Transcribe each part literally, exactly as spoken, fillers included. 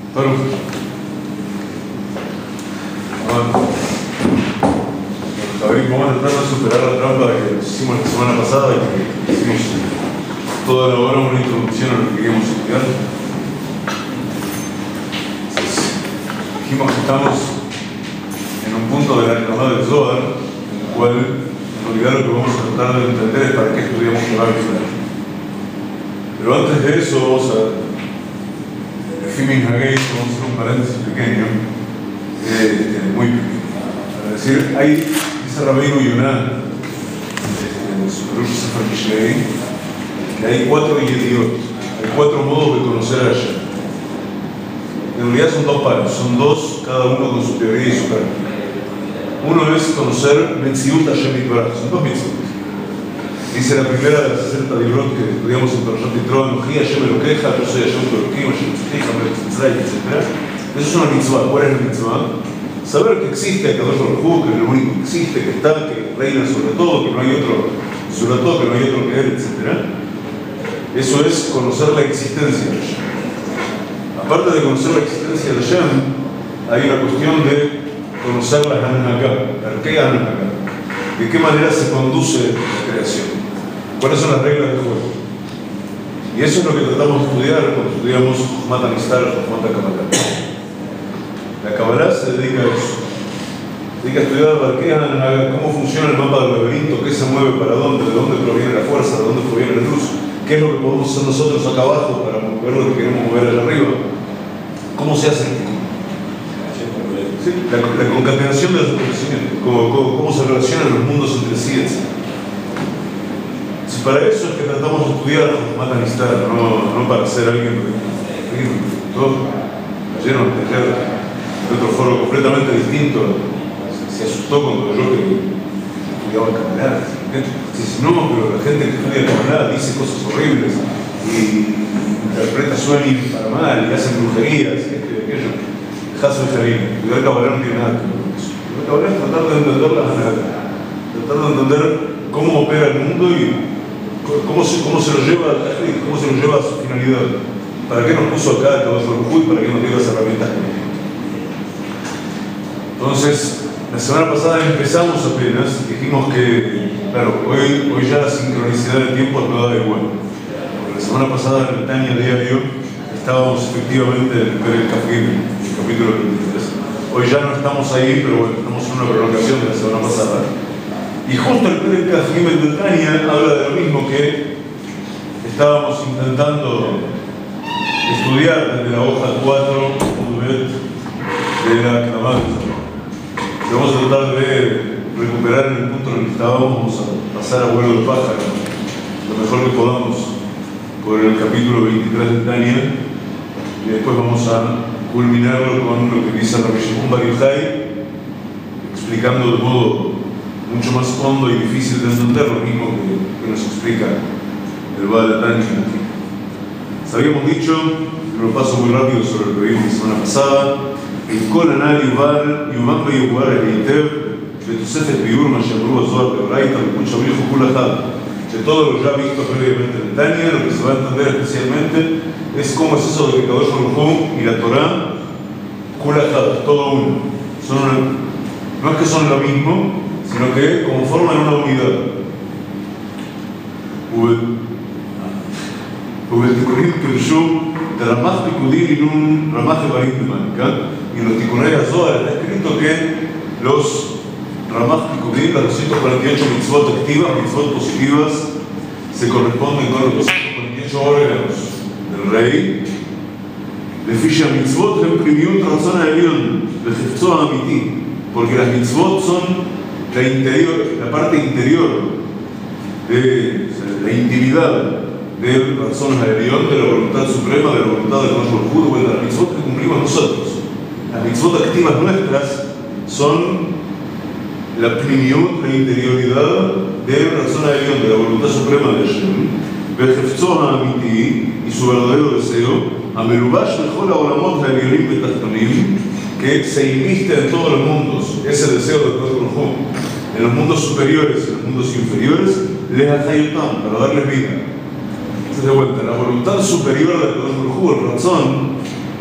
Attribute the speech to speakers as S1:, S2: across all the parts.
S1: Bueno, a ver, vamos a tratar de superar la trampa que hicimos la semana pasada y que hicimos toda la hora una introducción a lo que queríamos estudiar. Entonces, dijimos que estamos en un punto de la Ramá del Zohar, en el cual en realidad lo que vamos a tratar de entender es para qué estudiamos la Biblia. Pero antes de eso vamos a Fimin Hagei, vamos a hacer un paréntesis pequeño, eh, muy pequeño. Es decir, hay, dice Rabbeinu Yonah, en su Rush Sefer Mishlei, que hay cuatro yediot, hay cuatro modos de conocer a Hashem. En realidad son dos pares, son dos, cada uno con su teoría y su práctica. Uno es conocer Metziut Hashem Yitbaraj, son dos mitzvot. Dice la primera de las sesenta dibrot que estudiamos en Parashat Yitro, Anoji Hashem Elokeja, yo soy Hashem Elokim, Hashem Tzidkija, Melech Mitzrayim, etcétera. Eso es una mitzvah. ¿Cuál es la mitzvah? Saber que existe Kadosh Baruj Hu, que es lo único que existe, que está, que reina sobre todo, que no hay otro sobre todo, que no hay otro que él, etcétera. Eso es conocer la existencia de Hashem. Aparte de conocer la existencia de Hashem, hay una cuestión de conocer la Hanhaká, la ¿qué Hanhaká? ¿De qué manera se conduce la creación? ¿Cuáles son las reglas del juego? Y eso es lo que tratamos de estudiar cuando estudiamos Matan Istar o Matan Kabbalah. La Kabbalah se dedica a eso. Se dedica a estudiar cómo funciona el mapa del laberinto, qué se mueve para dónde, de dónde proviene la fuerza, de dónde proviene la luz, qué es lo que podemos hacer nosotros acá abajo para mover lo que queremos mover allá arriba. ¿Cómo se hace? Sí, la, la concatenación de los conocimientos, cómo, cómo, cómo se relacionan los mundos entre sí, etcétera. Si para eso es que tratamos de estudiar Matan Istar, no, no para ser alguien todo lleno de ayer de otro foro completamente distinto, se asustó cuando yo que estudiaba Kabbalah. Dice, no, pero la gente que estudia Kabbalah dice cosas horribles y interpreta sueños para mal y hacen brujerías y esto y aquello. Hasan Jarim, estudiar Kabbalah no tiene nada que ver con eso. Estudiar Kabbalah es tratar de entender la Hanhaká, tratar de entender cómo opera el mundo y cómo se, cómo se lo lleva cómo se lo lleva a su finalidad. ¿Para qué nos puso acá el Kadosh Baruj Hu y para qué nos dio las herramientas? Entonces, la semana pasada empezamos apenas, dijimos que, claro, hoy, hoy ya la sincronicidad de tiempo no da igual. Porque la semana pasada en el Tania Diario estábamos efectivamente en el Perek Kafim, el capítulo veintitrés. Hoy ya no estamos ahí, pero bueno, estamos en una prolongación de la semana pasada. Y justo el Perek Kafim del Tania habla de lo mismo que estábamos intentando estudiar desde la hoja cuatro de la Kramá. Vamos a tratar de recuperar en el punto en el que estábamos, vamos a pasar a vuelo de pájaro lo mejor que podamos por el capítulo veintitrés de Tania y después vamos a culminarlo con lo que dice Rabbi Shimon Bar Yochai, explicando de modo mucho más hondo y difícil de entender lo mismo que, que nos explica el Baal de Tania. Habíamos dicho, lo paso muy rápido sobre lo que vimos la semana pasada, el Kol Anal Yuval, Yuval Beyuvar el Eiter, Betosefet Biur Mashamru Azor de Braita, Bekucha Viejo Kulahad. De todo lo ya visto previamente en Tania, lo que se va a entender especialmente es cómo es eso de que Kadosh Baruj Hu y la Torah, Kulahad, todo uno. Son una, no es que son lo mismo, sino que conforman una unidad. ובתיקונים פירשו דרמ"ח פיקודי לינון רמ"ח איברים במעניקה y en los tikunei Zohar está escrito que los Ramaj Pikudim, las doscientas cuarenta y ocho mitzvot activas, mitzvot positivas, se corresponden con los doscientos cuarenta y ocho órganos del rey. Le ficha mitzvot reprimió otra zona de Elión, le jefzó a Amiti, porque las mitzvot son la, interior, la parte interior de o sea, la intimidad del razón de Elión, de la voluntad suprema, de la voluntad del Kadosh Baruj Hu, de las mitzvot que cumplimos nosotros. Las mitzvot activas nuestras son la plenitud, la interioridad de la razón de Elión, de la voluntad suprema de Hashem, Bejefzó Amiti y su verdadero deseo, Amelubash Mejor Olamot Ha'elionim Betachtonim, que se inviste en todos los mundos, ese deseo del Kadosh Baruj Hu, en los mundos superiores y en los mundos inferiores, les Hachayotam, para darles vida. Entonces, de vuelta, la voluntad superior del Kadosh Baruj Hu, el razón,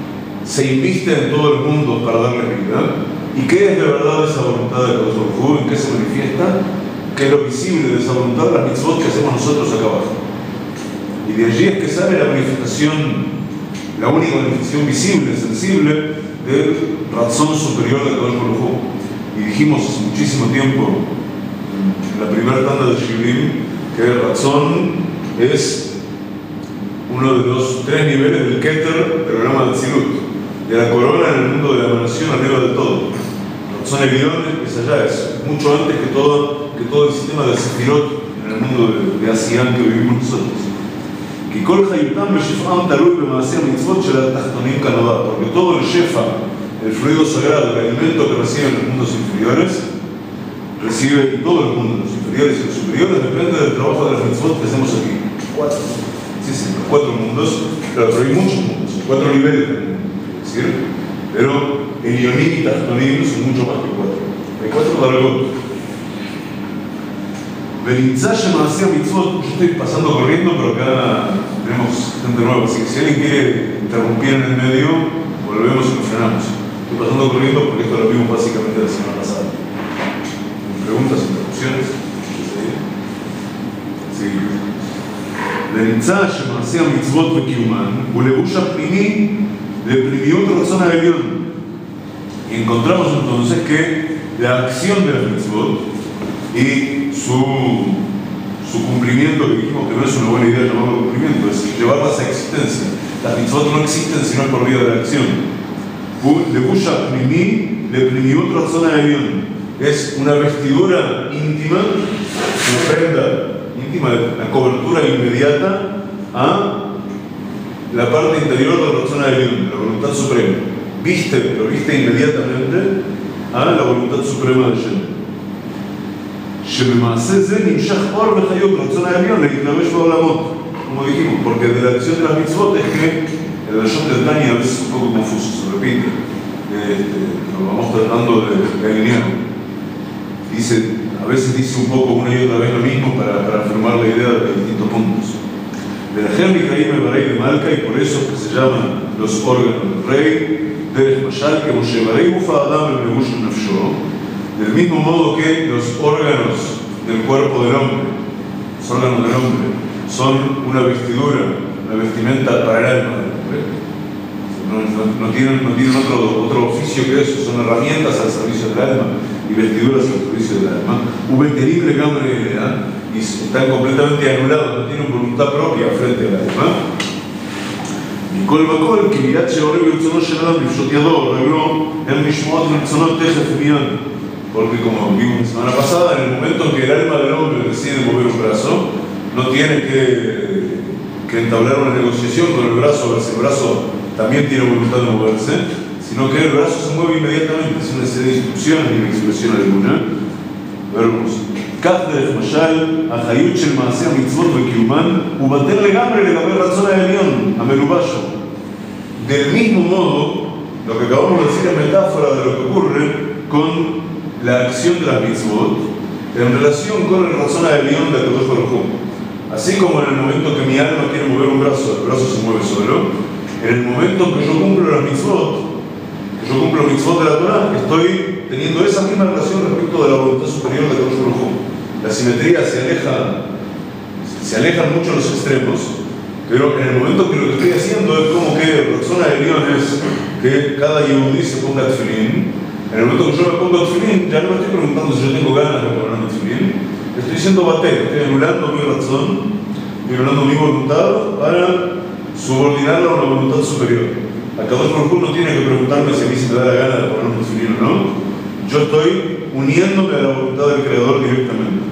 S1: se inviste en todo el mundo para darle vida. ¿Y qué es de verdad esa voluntad de Kadosh Baruj Hu? ¿En qué se manifiesta? ¿Qué es lo visible de esa voluntad? Las mitzvot que hacemos nosotros acá abajo. Y de allí es que sale la manifestación, la única manifestación visible, sensible, del razón superior de Kadosh Baruj Hu. Y dijimos hace muchísimo tiempo, en la primera tanda de Shiurim, que el razón es uno de los tres niveles del Keter del programa de Tzilut, de la corona en el mundo de la emanación arriba de todo. Razón Elión es allá, es mucho antes que todo, que todo el sistema de Sefirot en el mundo de, de Asián que vivimos nosotros. Que kol hayutam beshifam talui b'maaseh mitzvot shel hatachtonim kanodá, porque todo el shefa, el fluido sagrado, el alimento que reciben los mundos inferiores, recibe, y todo el mundo, los inferiores y los superiores, depende del trabajo de las mitzvot que hacemos aquí. Cuatro. Sí, sí, los cuatro mundos, claro, pero hay muchos mundos, cuatro niveles del mundo, es decir, pero Elionim y Tachtonim son mucho más que cuatro. Hay cuatro dargot. Benitzá Shemaaseh Mitzvot, yo estoy pasando corriendo, pero acá tenemos gente nueva, así que si alguien quiere interrumpir en el medio, volvemos y nos frenamos. Estoy pasando corriendo porque esto lo vimos básicamente la semana pasada. ¿Preguntas, interrupciones? Sí. ונמצא שמעשה המצוות וקיומן הוא לבוש הפנימי לפנימיות רצון העליון. Y encontramos entonces que la acción de las mitzvot y su, su cumplimiento, que dijimos que no es una buena idea llamarlo cumplimiento, es llevarlas a existencia. Las mitzvot no existen sino por vía de la acción. לבוש הפנימי לפנימיות רצון העליון. Es una vestidura íntima, una prenda íntima, la cobertura inmediata a la parte interior de la persona de Dios, la voluntad suprema. Viste, pero viste inmediatamente a la voluntad suprema de Shem. שבמעשה זה נמשך אור וחיות רצון העליון להתלבש בעולמות, como dijimos, porque de la acción de las mitzvot es que el versión del Tanya a veces es un poco confuso, se repite, este, lo vamos tratando de, de alinear. Dice, a veces dice un poco una y otra vez lo mismo para, para afirmar la idea de distintos puntos. De la Jermi Caíme Barei de Malca, y por eso que se llaman los órganos del rey, Derech Mashal, que Moshe Barei Ufa Adam el Nebush Nafsho, del mismo modo que los órganos del cuerpo del hombre, los órganos del hombre, son una vestidura, una vestimenta para el alma del hombre. No, no, no tienen, no tienen otro, otro oficio que eso, son herramientas al servicio del alma y vestiduras al servicio del alma. Un terrible cambio de idea y están completamente anulados, no tienen voluntad propia frente al alma. מכל וכל, כי מיד שעורר ברצונו של אדם לפשוט ידו, רגלו, הם נשמעות ורצונות תכף מיד. Porque como vimos la semana pasada, en el momento en que el alma del hombre decide mover un brazo, no tiene que, que entablar una negociación con el brazo, a ver si el brazo también tiene voluntad de moverse, sino que el brazo se mueve inmediatamente, sin una serie de instrucciones ni una expresión alguna. Veremos. כך דרך משל, החיות של מעשה המצוות וקיומן הוא בטל לגמרי לגבי רצון העליון, המלובש בו. Del mismo modo, lo que acabamos de decir es metáfora de lo que ocurre con la acción de las mitzvot en relación con el razón העליון de Kadosh Baruj Hu. Así como en el momento que mi alma quiere mover un brazo, el brazo se mueve solo, en el momento que yo cumplo las mitzvot, que yo cumplo los mitzvot de la Torah, estoy teniendo esa misma relación respecto de la voluntad superior de Kadosh Baruj Hu. La simetría se aleja, se alejan mucho los extremos, pero en el momento que lo que estoy haciendo es como que la persona de León es que cada yehudí se ponga tefilín. En el momento que yo me pongo tefilín, ya no me estoy preguntando si yo tengo ganas de ponerme tefilín, estoy siendo bater, estoy anulando mi razón, estoy anulando mi voluntad para subordinarla a una voluntad superior. A Kadosh Baruj Hu no tiene que preguntarme si a mí se me da la gana de ponerme tefilín o no. Yo estoy uniéndome a la voluntad del Creador directamente.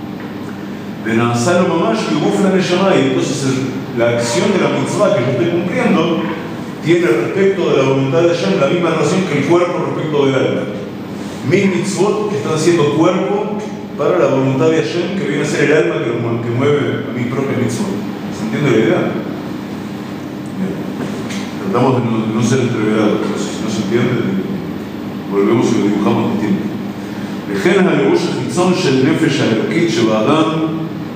S1: De Nazalo Mamash, que Gufla Neshama, y entonces el, la acción de la mitzvah que yo estoy cumpliendo tiene respecto de la voluntad de Hashem la misma relación que el cuerpo respecto del alma. Mis mitzvot están siendo cuerpo para la voluntad de Hashem, que viene a ser el alma que, que mueve a mis propias mitzvot. ¿Se entiende la idea? Bien. Tratamos de no, de no ser entreverados, pero si no se entiende, volvemos y lo dibujamos distinto. לכן הלבוש החיצון של נפש האלוקית שבאדם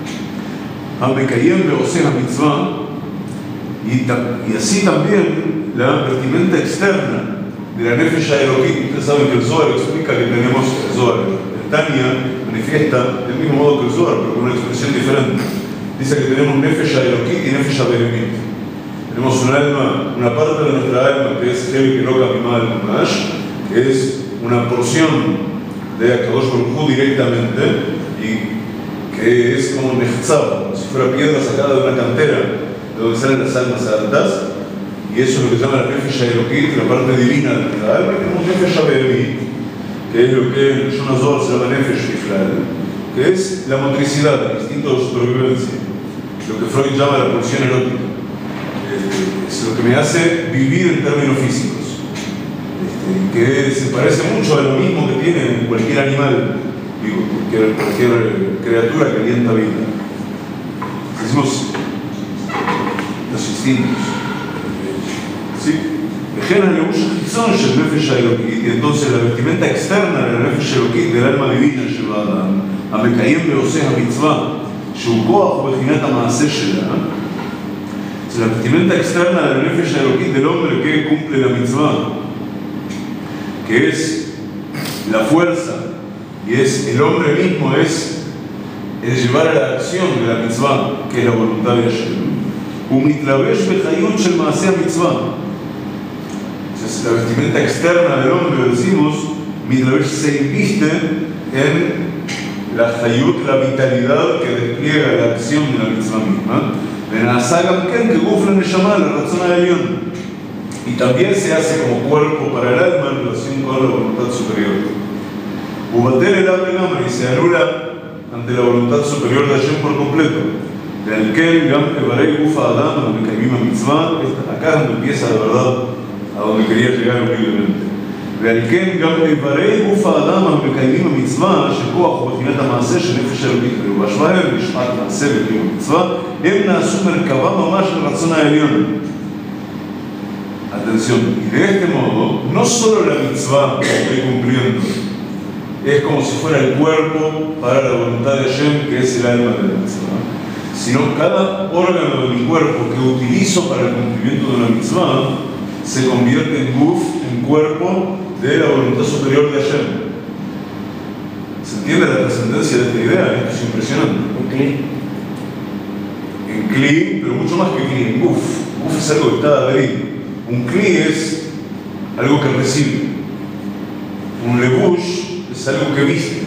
S1: המקיים ועושה המצווה, y así también la vestimenta externa de la Nefesh Elokit. Ustedes saben que el Zohar explica que tenemos el Zohar. El Tanya manifiesta del mismo modo que el Zohar, pero con una expresión diferente. Dice que tenemos Nefesh Elokit y Nefesh Behemit. Tenemos un alma, una parte de nuestra alma que es Hevi Keloka Mimal Kumash, que es una porción de Akadosh Baruj Hu directamente y que es como Nechzav, como si fuera piedra sacada de una cantera de donde salen las almas altas, y eso es lo que se llama la Nefesh Elokit, la parte divina de nuestra alma. Y tenemos Nefesh Behemit, que es lo que en el Shon Hazor se llama Nefesh Bichlal, que es la motricidad, el instinto de supervivencia, lo que Freud llama la pulsión erótica. Es lo que me hace vivir en términos físicos, este, que se parece mucho a lo mismo que tiene cualquier animal, digo, cualquier, cualquier criatura que alienta vida. Decimos los instintos. ¿Sí? Y entonces la vestimenta externa de la Nefesh Elokit, del alma divina, llevada a Mekayem Beoseh HaMitzvah, שהוא כוח ובחינת המעשה שלה, es la vestimenta externa de la Nefesh Elokit del hombre que cumple la mitzvah, que es la fuerza, y es el hombre mismo, es el llevar a la acción de la mitzvah, que es la voluntad de Hashem. ומתלבש בחיות של מעשה המצווה. Entonces, la vestimenta externa del hombre, decimos, מתלבש se inviste en la hayut, la vitalidad que despliega la acción de la mitzvah misma. Y también se hace como cuerpo para el alma en relación con la voluntad superior. Y se anula ante la voluntad superior de Hashem por completo. Acá es donde empieza de verdad a donde quería llegar horriblemente. ועל כן גם איברי גוף האדם המקיימים המצווה שכוח ובחינת המעשה של נפש אלוקית ובהשוואה הם לשעת מעשה וקיום המצווה הם נעשו מרכבה ממש לרצון העליון. Atención, y de este modo no solo la mitzvah que estoy cumpliendo es como si fuera el cuerpo para la voluntad de Hashem, que es el alma de la mitzvah, sino cada órgano de mi cuerpo que utilizo para el cumplimiento de una mitzvah se convierte en guf, en cuerpo de la voluntad superior de Hashem. ¿Se entiende la trascendencia de esta idea? Esto es impresionante.
S2: Un cli.
S1: En cli, pero mucho más que cli, en guf. Guf es algo que está adherido. Un cli es algo que recibe. Un levush es algo que viste.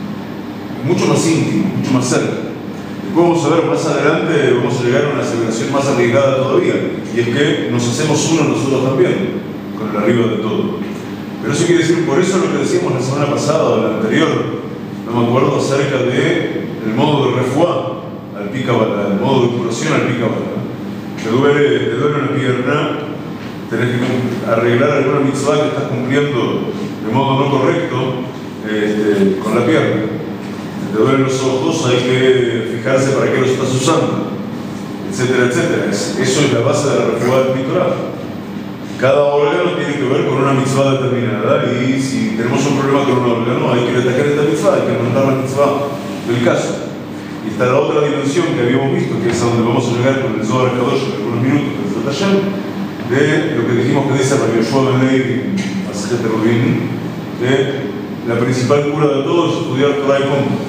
S1: Mucho más íntimo, mucho más cerca. Después vamos a ver más adelante, vamos a llegar a una celebración más arriesgada todavía. Y es que nos hacemos uno nosotros también, con el arriba de todo. Pero eso quiere decir, por eso lo que decíamos la semana pasada o la anterior, no me acuerdo, acerca de el modo de refuá al pica bala, el modo de curación al pica bala. Te duele, te duele una pierna, tenés que arreglar alguna mitzvah que estás cumpliendo de modo no correcto este, con la pierna. Te duelen los ojos, hay que fijarse para qué los estás usando, etcétera, etcétera. Eso es la base de la refuá del Torah. Cada órgano tiene que ver con una mitzvah determinada, y si tenemos un problema con un órgano, hay que atacar esta mitzvah, hay que aumentar la mitzvah del caso. Y está la otra dimensión que habíamos visto, que es a donde vamos a llegar con el Zohar Kadosh en algunos minutos, que es el Hashem, de lo que dijimos que dice Rabbi Yoshua ben Levi, Masechet Eruvin, que la principal cura de todo es estudiar Torah y punto.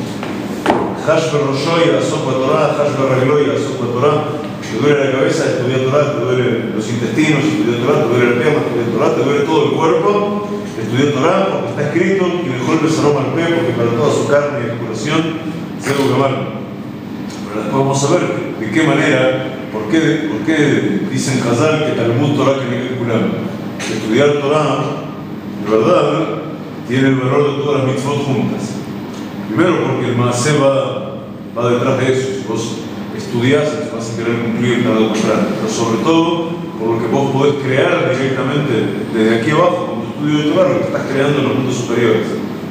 S1: Hash berrosho y asok Torah, hash berraglo y asok Torah. Te duele la cabeza, estudia Torah, te duele los intestinos, estudia Torah, te duele la pierna, estudia Torah, te duele todo el cuerpo, estudia Torah, porque está escrito y mejor el aroma al pie, porque para toda su carne y curación es algo que vale. Pero después vamos a ver de qué manera, por qué, por qué dicen Hazal que Talmud Torah que hay que curar. Estudiar Torah, de verdad, tiene el valor de todas las mitzvot juntas. Primero porque el maaseh va, va detrás de eso. Si vos estudiás, vas a querer cumplir cada contrario, pero sobre todo por lo que vos podés crear directamente desde aquí abajo con tu estudio de Torah, lo que estás creando en los mundos superiores.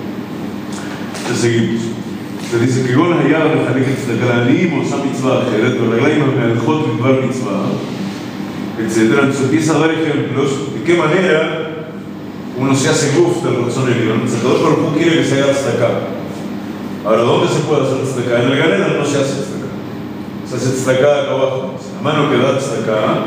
S1: Entonces seguimos. Se dice que con allá de Jaleket Tzedakalim o Sam Mitzvah, Jeret Berreglaim, Melchot Midbar Mitzvah, etcétera. Entonces empieza a dar ejemplos de qué manera uno se hace guf del razón Elión. El Kadosh Baruj Hu quiere que se haga tzedakah. Ahora, ¿dónde se puede hacer tzedakah? En el Ganeda no se hace tzedakah. Se hace tzedakah acá abajo. La mano que da tzedakah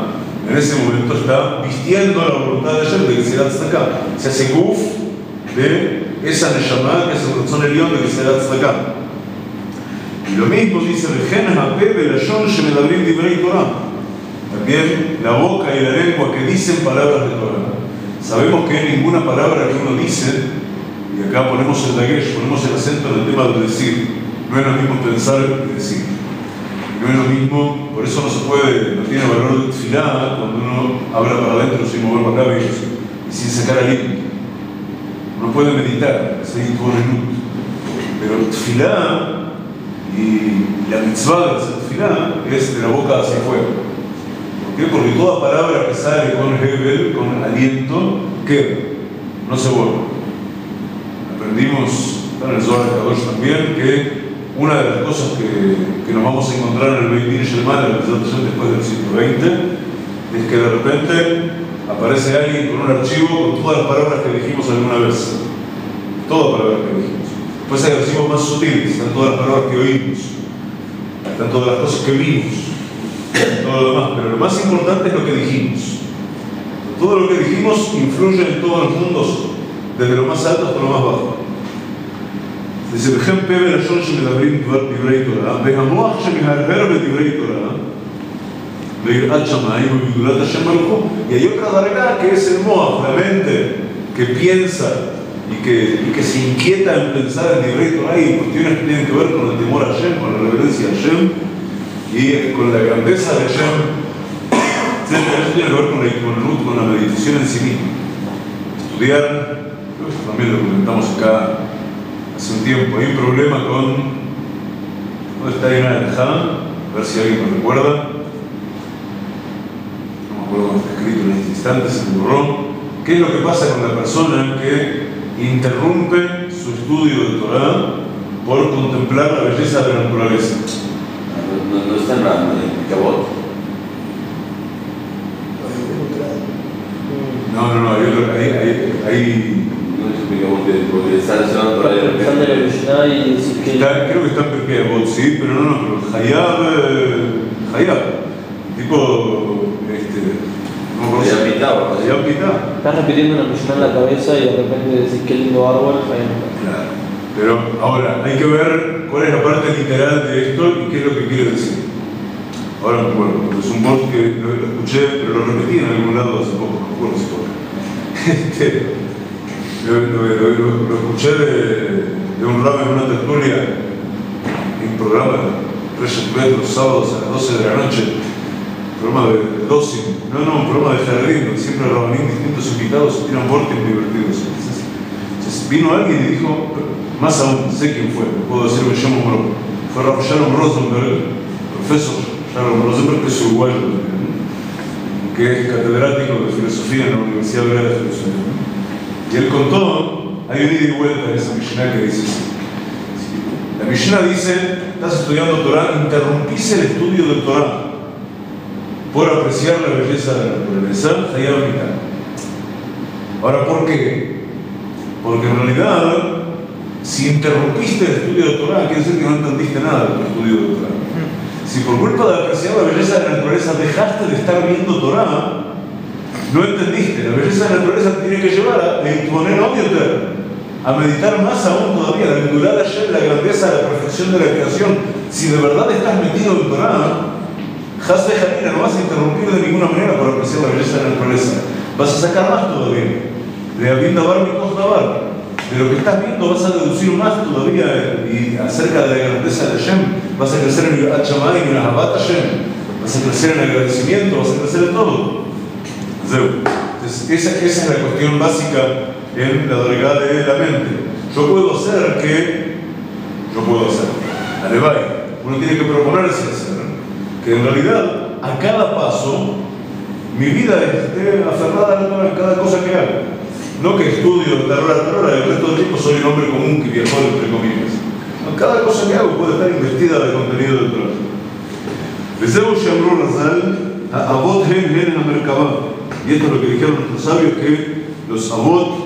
S1: en ese momento está vistiendo la voluntad de Hashem de Gzerat Tzedakah. Se hace guf de esa Neshama que es el Ratzon Elión de Gzerat Tzedakah. Y lo mismo dice Vejen Hape Belashon Shemedabrim Divrei Torah. También la boca y la lengua que dicen palabras de Torah. Sabemos que ninguna palabra que uno dice, y acá ponemos el dagesh, ponemos el acento en el tema del decir, no es lo mismo pensar que decir. No es lo mismo, por eso no se puede, no tiene valor de tefilá cuando uno habla para adentro sin mover los labios y sin sacar aliento. Uno puede meditar, seguir todo el minuto. Pero tefilá y la mitzvah de hacer tefilá es de la boca hacia afuera. ¿Por qué? Porque toda palabra que sale con hebel, con aliento, queda, no se borra. Aprendimos en el Zohar Kadosh también que una de las cosas que, que nos vamos a encontrar en el Beit Din Shelman después del ciento veinte es que de repente aparece alguien con un archivo con todas las palabras que dijimos alguna vez. Todas las palabras que dijimos. Después hay archivos más sutiles, están todas las palabras que oímos, están todas las cosas que vimos, todo lo demás. Pero lo más importante es lo que dijimos. Todo lo que dijimos influye en todos los mundos, desde lo más alto hasta lo más bajo. dice, וכן פה ולשון שמדברים דברי תורה, והמוח שמהרהר בדברי תורה, ויראת שמיים ובגדולת השם מלכו. Y hay otra darga que es el moach, la mente que piensa y que, y que se inquieta en pensar en Divrei Torah y cuestiones que tienen que ver con el temor a Hashem, con la reverencia a Hashem y con la grandeza de Hashem. Eso tiene que ver con la Itmonut, con la meditación en sí misma. Estudiar, creo que también lo comentamos acá hace un tiempo, hay un problema con... ¿Dónde está Irán Alejá? A ver si alguien me recuerda. No me acuerdo cómo está escrito en este instante, se me borró. ¿Qué es lo que pasa con la persona que interrumpe su estudio de Torah por contemplar la belleza de la naturaleza?
S2: No, no, no está en la Cabot.
S1: No, no, no, hay otro, hay, hay, hay
S2: porque está relacionado con la
S1: Está, creo que está en Pirkei Avot, sí, pero no, no, pero Hayab, Hayab, tipo, este, no
S2: Hayab Pitá,
S1: Hayab Pitá.
S3: Estás repitiendo una Mishnah en la cabeza y de repente decís qué lindo árbol,
S1: claro, pero ahora hay que ver cuál es la parte literal de esto y qué es lo que quiere decir. Ahora me acuerdo, es un bot que lo, lo escuché, pero lo repetí en algún lado hace poco, no me acuerdo si fue. Este, Lo, lo, lo, lo escuché de, de un rabo en una tertulia en un programa de Reyes Bet los sábados a las doce de la noche, un programa de doce, no, no, un programa de jardín, donde siempre rabanín, distintos invitados se tiran fuertes muy divertidos. Entonces, entonces vino alguien y dijo, más aún, sé quién fue, puedo decir que llamo Moro, fue Rav Shalom Rosenberg, profesor Shalom Rosenberg, que es uruguayo, que es catedrático de filosofía en la Universidad Hebrea de Filosofía. Y él contó, hay un ida y vuelta en esa Mishnah que dice así. La Mishnah dice, estás estudiando Torah, interrumpís el estudio del Torah por apreciar la belleza de la naturaleza, Hayab Pitá. Ahora, ¿por qué? Porque en realidad, si interrumpiste el estudio de Torah, quiere decir que no entendiste nada del estudio de Torah. Si por culpa de apreciar la belleza de la naturaleza dejaste de estar viendo Torah, no entendiste. La belleza de la naturaleza te tiene que llevar a imponer obvio, a meditar más aún todavía, la vinculada ayer, la grandeza, la perfección de la creación. Si de verdad estás metido en Torah, Haz de Janina, no vas a interrumpir de ninguna manera por apreciar la belleza de la naturaleza. Vas a sacar más todavía. De Abin Dabar mi Kos Dabar. De lo que estás viendo vas a deducir más todavía y acerca de la grandeza de Hashem. Vas a crecer en el Hachamay y en el Ahabat Hashem. Vas a crecer en el agradecimiento, vas a crecer en todo. Entonces, esa, esa es la cuestión básica en la dorgá de la mente. Yo puedo hacer que, yo puedo hacer, alevay, uno tiene que proponerse hacer, que en realidad a cada paso mi vida esté aferrada a Torah en cada cosa que hago. No que estudio terror a terror, el resto del tiempo soy un hombre común que viajó entre comillas. No, cada cosa que hago puede estar investida de contenido del Torah. וזהו שאמרו רז"ל, האבות הם הן המרכבה. Y esto es lo que dijeron nuestros sabios, que los Avot,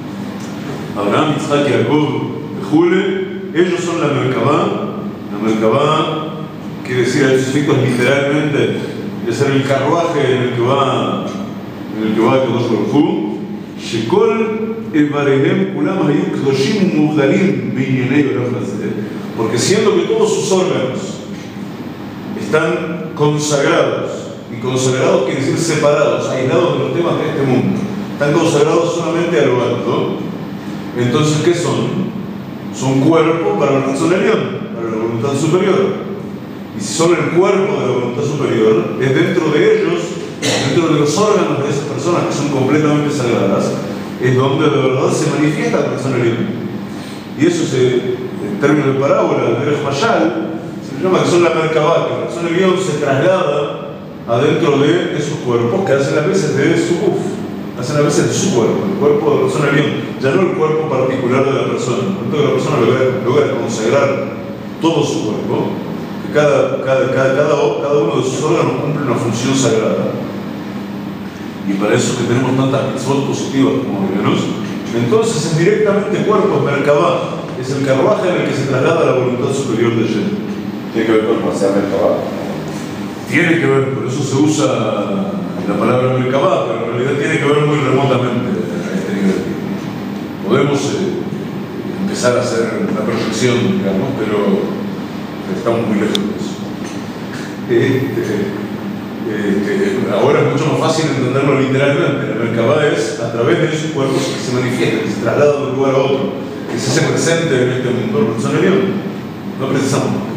S1: Abraham, Yitzhak, Jacob, Jule, ellos son la Merkabá. La Merkabá quiere decir a esos efectos literalmente de ser el carruaje en el que va en el que va el Kadosh Baruj Hu, Shekol Evarehem Kulam Hayu Kedoshim Muhdalim B'Inyanei Olam Hazeh, porque siendo que todos sus órganos están consagrados, y consagrados quiere decir separados, aislados de los temas de este mundo, están consagrados solamente a lo alto, entonces ¿qué son? Son cuerpos para la razón Elión, para la voluntad superior. Y si son el cuerpo de la voluntad superior, es dentro de ellos, dentro de los órganos de esas personas que son completamente sagradas, es donde de verdad se manifiesta la razón Elión. Y eso se, en términos de parábola, del Mayal, se llama que son la Merkabah, que la razón Elión se traslada adentro de esos cuerpos que hacen a veces de su uf, hacen a veces de su cuerpo, el cuerpo de la persona Elión, ya no el cuerpo particular de la persona. Cuando la persona logra, logra consagrar todo su cuerpo, que cada, cada, cada, cada, cada uno de sus órganos cumple una función sagrada, y para eso que tenemos tantas mitzvot positivas como menos, entonces es directamente cuerpo, Merkabah, es el carruaje en el que se traslada la voluntad superior de Yeh.
S2: Tiene que ver con el pasear Merkabah.
S1: Tiene que ver, por eso se usa la palabra Merkabah, pero en realidad tiene que ver muy remotamente a este nivel. Podemos eh, empezar a hacer la proyección, digamos, pero estamos muy lejos de eso. Este, este, ahora es mucho más fácil entenderlo literalmente. La Merkabah es a través de esos cuerpos que se manifiesta, que se traslada de un lugar a otro, que se hace presente en este mundo. La persona Elión. No precisamos más.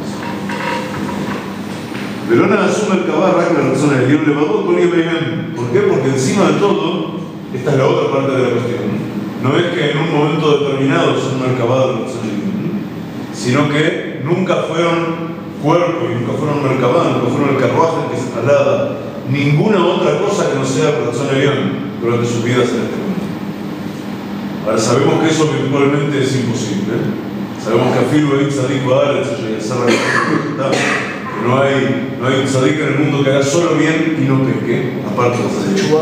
S1: Verona asume el Merkabah, la persona de Dios le va con Ibrahim. ¿Por qué? Porque encima de todo, esta es la otra parte de la cuestión. No es que en un momento determinado son Merkabah de la persona de Dios, sino que nunca fueron cuerpo y nunca fueron Merkabah, nunca fueron el carruaje que se traslada ninguna otra cosa que no sea la persona de Dios durante sus vidas en este mundo. Ahora sabemos que eso virtualmente es imposible. Sabemos que a Filu hay tzadik ba'aretz, que no hay, no hay un tzadik en el mundo que haga solo bien y no peque, aparte de tzadik.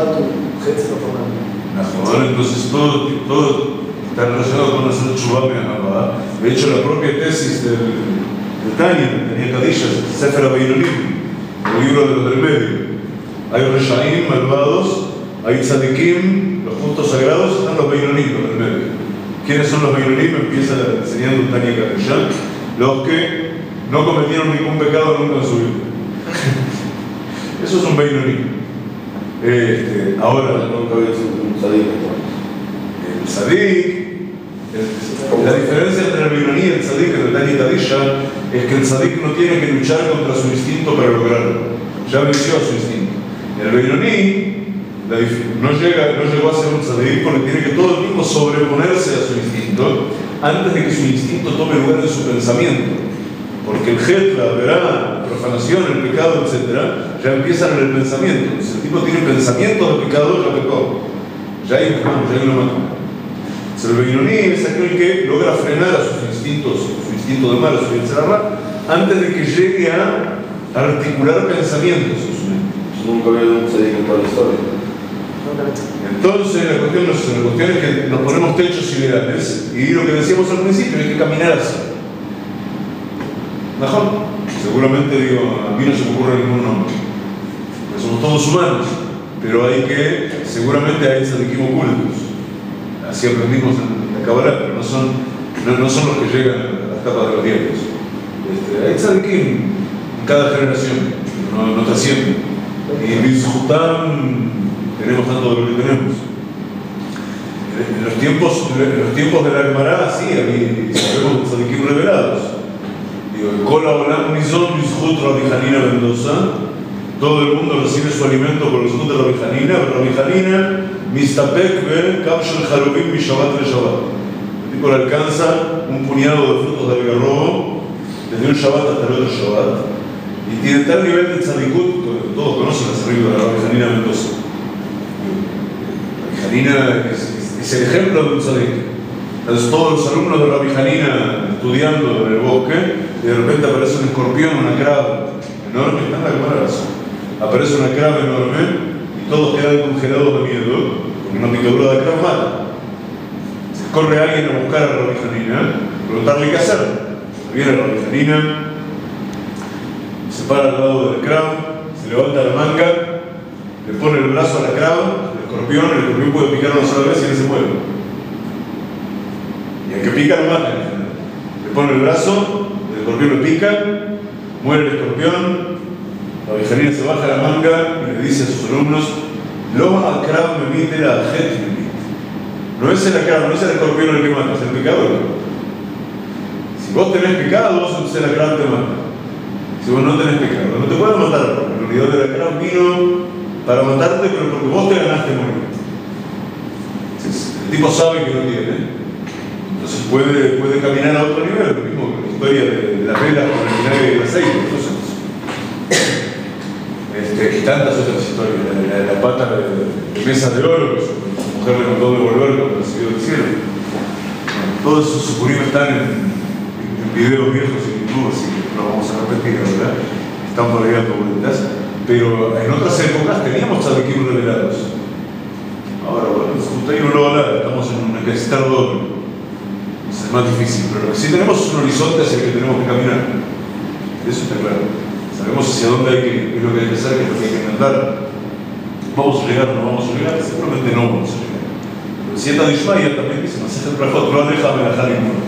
S1: Entonces todo, todo está relacionado con hacer Teshuvah me'ahavá. De hecho, la propia tesis del, del Tanya, Tanya Kadisha, Sefer HaBeinonim, el libro de los del medio, hay Reshaim, malvados, hay tzadikim, los justos sagrados, están los Beinonim, los del medio. ¿Quiénes son los Beinonim? Empieza enseñando un Tanya Kadisha, los que no cometieron ningún pecado nunca en su vida. Eso es un Beinonim. Este, ahora,
S2: nunca había sido un tzadik.
S1: El tzadik, la diferencia entre el Beinoní y el tzadik en el Tanya Kadisha es que el tzadik no tiene que luchar contra su instinto para lograrlo. Ya venció a su instinto. El Beinoní no, llega, no llegó a ser un tzadik porque tiene que todo el tiempo sobreponerse a su instinto antes de que su instinto tome lugar en su pensamiento. Porque el jet, la verá, la profanación, el pecado, etcétera, ya empiezan en el pensamiento. Si el tipo tiene pensamientos de pecado, ya pecó. Ya hay un ya hay una máquina. El Beinoní es aquel que logra frenar a sus instintos, su instinto de mal, su Yetzirah, antes de que llegue a articular pensamientos en su mente.
S2: Nunca había un tzadik en toda la historia.
S1: Entonces, la cuestión, no es, la cuestión es que nos ponemos techos ideales y lo que decíamos al principio, hay que caminar así. Mejor, seguramente digo, a mí no se me ocurre ningún nombre, porque somos todos humanos, pero hay que, seguramente hay tzadikim ocultos, así aprendimos en la Kabbalah, pero no son, no, no son los que llegan a las tapas de los diarios. Este, hay tzadikim en cada generación, no, no trascienden, y en Bizhutam tenemos tanto de lo que tenemos. En los tiempos, en los tiempos de la Gemara, sí, hay, sabemos tzadikim revelados. Kola Olam Nizon Bizhut Rabbi Hanina Mendoza, todo el mundo recibe su alimento por el Bizhut de Rabbi Hanina, pero Rabbi Hanina Mistapek Ben Kap Shel Jalubim Mi Shabbat Le Shabbat. El tipo le alcanza un puñado de frutos de algarrobo desde un Shabbat hasta el otro Shabbat y tiene tal nivel de tzadikut que todos conocen la arriba de Rabbi Hanina Mendoza. Rabbi Hanina es, es, es el ejemplo de un tzadik. Entonces todos los alumnos de Rabbi Hanina estudiando en el bosque, y de repente aparece un escorpión, una crab enorme, está en la cámara, aparece una crab enorme y todos quedan congelados de miedo, porque una picadura de crab mata. Se corre alguien a buscar a Rabbi Hanina, preguntarle qué hacer. Se viene Rabbi Hanina, se para al lado del crab, se levanta la manga, le pone el brazo a la crava, el escorpión, el escorpión puede picar una sola vez y él se mueve. Y el que pica lo mata. Le pone el brazo, el escorpión le pica, muere el escorpión, la vijanía se baja la manga y le dice a sus alumnos: Lo akrav memit era jet memit. No es el akrav, no es el escorpión el que mata, es el picador. Si vos tenés pecado, entonces el akrav te mata. Si vos no tenés pecado, no te pueden matar, porque en realidad el akrav vino para matarte, pero porque vos te ganaste morir. Entonces, el tipo sabe que no tiene, entonces puede, puede caminar a otro nivel, lo mismo que la historia de, de las velas con el vinagre y el aceite. Entonces, este, y tantas otras historias, la, la, la pata de, de mesa de oro que su, su mujer le mandó devolver cuando recibió del cielo. Bueno, todos esos sucurridos están en, en videos viejos en YouTube, así que no vamos a repetir, ¿verdad? Están por ahí dando vueltas. Pero en otras épocas teníamos tzadikim revelados. Ahora, bueno, justo ahí no lo va a hablar, estamos en un necesitar doble. Es más difícil, pero si tenemos un horizonte hacia el que tenemos que caminar. Eso está claro. Sabemos hacia dónde hay que ir, qué es lo que hay que hacer, qué es lo que hay que intentar. ¿Vamos a llegar o no vamos a llegar? Seguramente no vamos a llegar. Pero si está Dishmaya también dice: Masejet Brajot, no déjame dejar ninguno.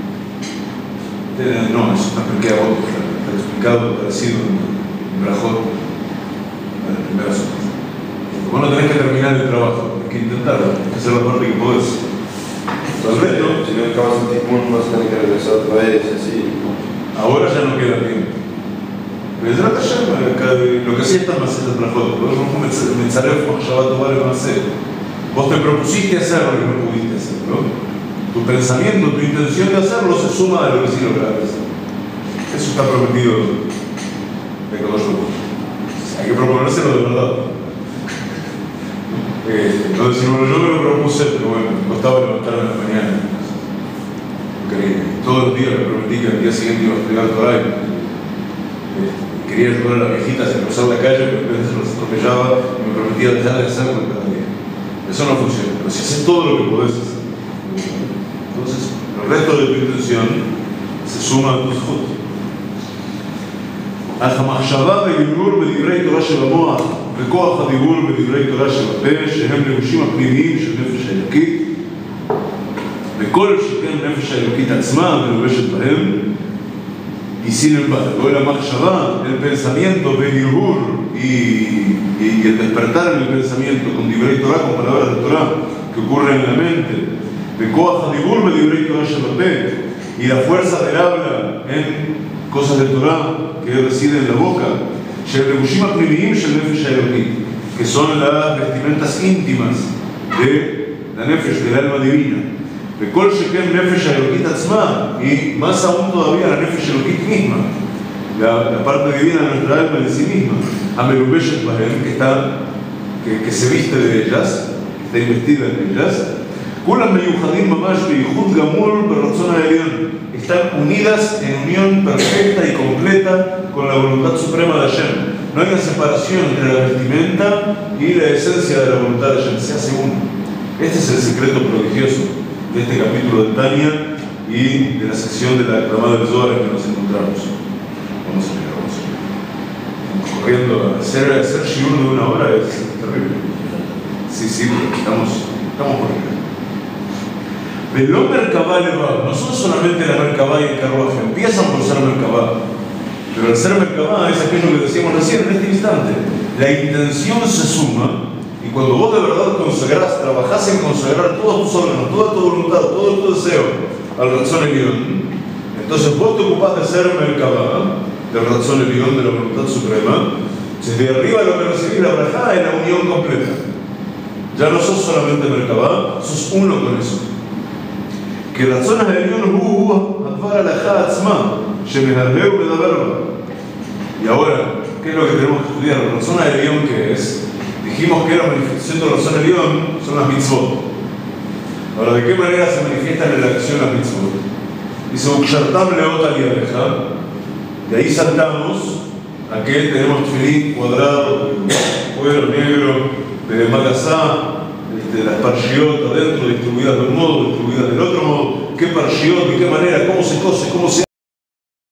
S1: No, eso está queda otro, está explicado, parecido en Brajot, en la primera zona. Vos no tenés que terminar el trabajo, hay que intentarlo, hay que hacer la parte que podés. Todo el resto,
S2: Si no acabas el timón, vas a tener que regresar otra vez, así.
S1: ahora ya no queda tiempo. Pero ya lo que sí está más es el trabajo. Vos no comenzaré a tomar el macet. Vos te propusiste hacerlo y no pudiste hacerlo. Tu pensamiento, tu intención de hacerlo se suma a lo que sí lograste. Eso está prometido de Kadosh Baruj Hu. Hay que proponérselo de verdad. Eh, no decir, bueno, yo me lo propuse, pero bueno, me costaba levantarme en la mañana. Quería, todos los días me prometí que al día siguiente iba a estudiar Torah. Eh, quería ayudar a las viejitas a cruzar la calle, pero a veces los atropellaba y me prometía dejar de hacerlo cada día. Eso no funciona, pero si haces todo lo que podés hacer, entonces el resto de tu intención se suma a tus frutos. אך המחשבה והדיבור בדברי תורה שבמוח וכוח הדיבור בדברי תורה שבפה שהם לבושים הפנימיים של נפש האלוקית וכל שכן נפש האלוקית עצמה מלובשת בהם y sin embargo la מחשבה, el pensamiento בדיבור y, y el despertar en el pensamiento con דברי תורה, con palabras de Torah que ocurren en la mente וכוח הדיבור בדברי תורה שבפה y la fuerza del habla en cosas de Torah que residen en la boca, que son las vestimentas íntimas de la nefesh, del alma divina. Y más aún todavía la nefesh elokit misma, la, la parte divina de nuestra alma en sí misma, que, está, que, que se viste de ellas, que está investida en ellas. Están unidas en unión perfecta y completa con la voluntad suprema de Hashem. No hay una separación entre la vestimenta y la esencia de la voluntad de Hashem, se hace uno. Este es el secreto prodigioso de este capítulo de Tania y de la sección de la clamada del Zohar en que nos encontramos. Vamos a ver, vamos a ver. Estamos corriendo a hacer, hacer shiur de una hora es terrible. Sí, sí, estamos, estamos por acá. Pero Merkabah elevado, no son solamente la Merkabah y el carruaje, empiezan por ser Merkabah. Pero el ser Merkabah es aquello que decíamos recién en este instante. La intención se suma, y cuando vos de verdad consagrás, trabajás en consagrar todos tus órganos, toda tu voluntad, todo tu deseo al Ratzon Elión, entonces vos te ocupás de ser Merkabah, del Ratzon Elión, de la voluntad suprema, desde arriba lo que recibís la brajá es la unión completa. Ya no sos solamente Merkabah, sos uno con eso. que רצון העליון הוא הדבר הלכה עצמה שמהרהר ומדבר בה. Y ahora, ¿qué es lo que tenemos que estudiar? La razón Elión, ¿qué es? Dijimos que la manifestación de la razón Elión son las mitzvot. Ahora, ¿de qué manera se manifiestan en la acción las mitzvot? Dice, Ukshartam leot aliadeja. De ahí saltamos a que tenemos tefilín cuadrado, cuero negro, de magasá, de las parshiot adentro, distribuidas de un modo, distribuidas del otro modo. ¿Qué parshiot? ¿De qué manera? ¿Cómo se cose? ¿Cómo se